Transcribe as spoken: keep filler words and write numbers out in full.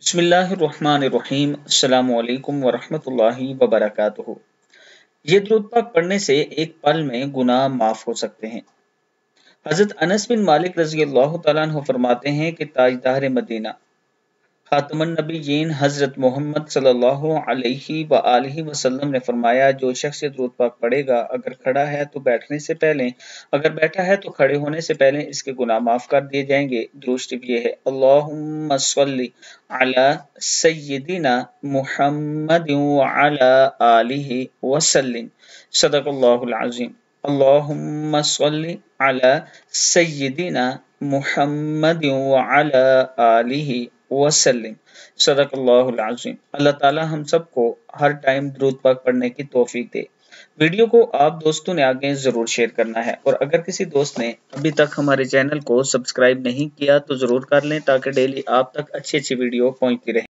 بسم اللہ الرحمن الرحیم۔ السلام علیکم ورحمۃ اللہ وبرکاتہ۔ یہ درود پاک پڑھنے سے ایک پل میں گناہ معاف ہو سکتے ہیں۔ حضرت انس بن مالک رضی اللہ تعالیٰ عنہ فرماتے ہیں کہ تاجدار مدینہ خاتم النبیین حضرت محمد صلی اللہ علیہ وآلہ وسلم نے فرمایا، جو شخص درود پاک پڑھے گا، اگر کھڑا ہے تو بیٹھنے سے پہلے، اگر بیٹھا ہے تو کھڑے ہونے سے پہلے اس کے گناہ معاف کر دیے جائیں گے۔ درود شریف یہ ہے: اللہم صلی علی سیدنا محمد وعلی آلہ وسلم، صدق اللہ العظیم۔ اللہم صلی علی سیدنا محمد وعلی آلہ وسلم، صدق اللہ العظیم۔ اللہ تعالی ہم سب کو ہر ٹائم درود پاک پڑھنے کی توفیق دے۔ ویڈیو کو آپ دوستوں نے آگے ضرور شیئر کرنا ہے، اور اگر کسی دوست نے ابھی تک ہمارے چینل کو سبسکرائب نہیں کیا تو ضرور کر لیں، تاکہ ڈیلی آپ تک اچھی اچھی ویڈیو پہنچتی رہے۔